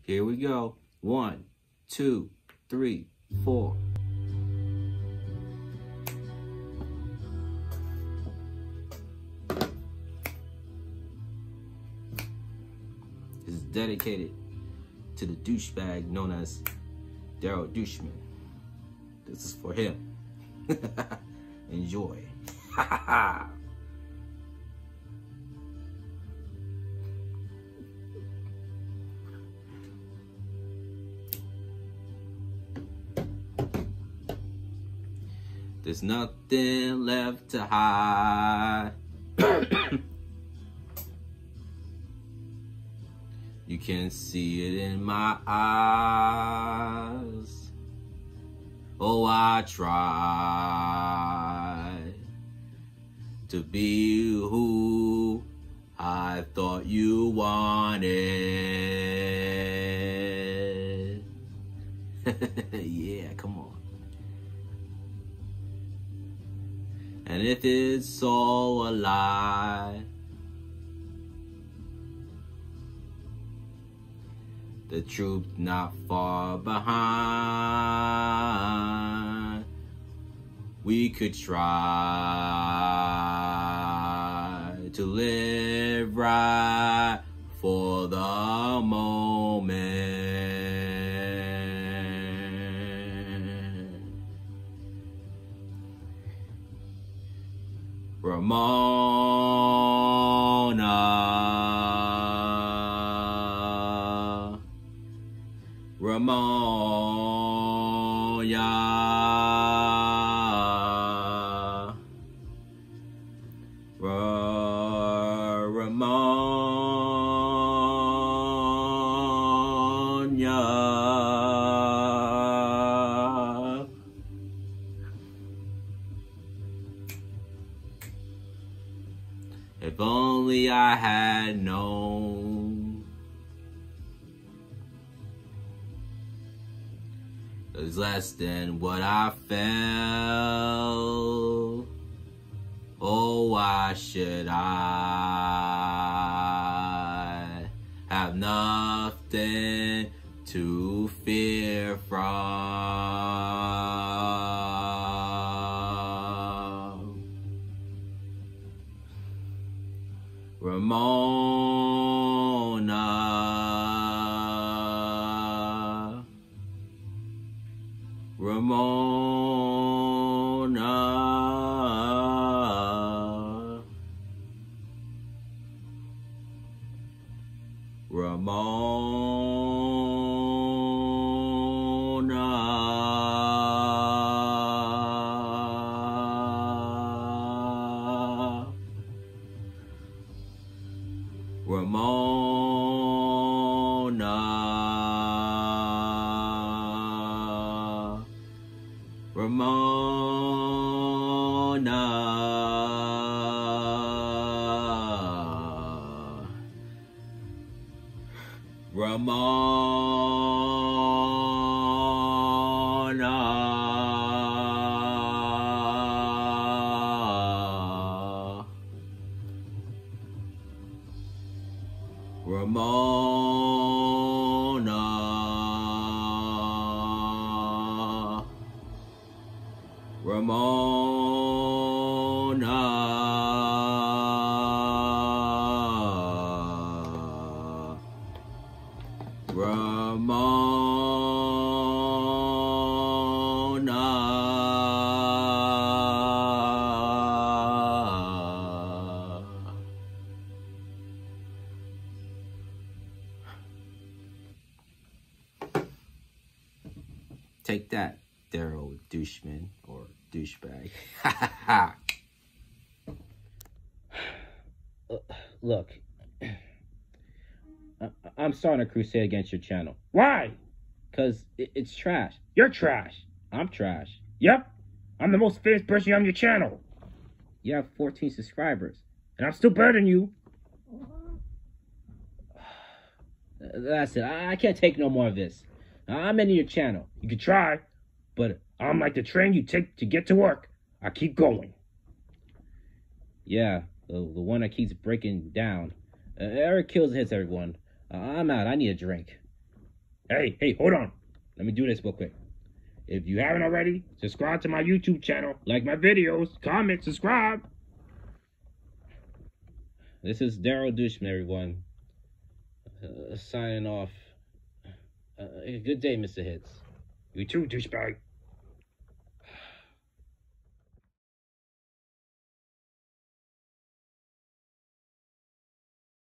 Here we go. 1, 2, 3, 4. This is dedicated to the douchebag known as Daryl Douchman. This is for him. Enjoy. There's nothing left to hide. You can see it in my eyes. Oh, I tried to be who I thought you wanted. Yeah, come on. And if it's all a lie, the truth not far behind, we could try to live right for the moment. Ramona, Ramona. If only I had known it was less than what I felt. Oh, why should I have nothing to fear from? Ramona, Ramona, Ramona, Ramona, Take that, Daryl Douchman or douchebag. Look, I'm starting a crusade against your channel. Why? Because it's trash. You're trash. I'm trash. Yep. I'm the most famous person on your channel. You have 14 subscribers. And I'm still better than you. That's it. I can't take no more of this. I'm into your channel. You can try, but I'm like the train you take to get to work. I keep going. Yeah, the one that keeps breaking down. Eric kills and hits everyone. I'm out. I need a drink. Hey, hold on. Let me do this real quick. If you haven't already, subscribe to my YouTube channel, like my videos, comment, subscribe. This is Daryl Dushman, everyone. Signing off. Good day, Mr. Hits. You too, douchebag.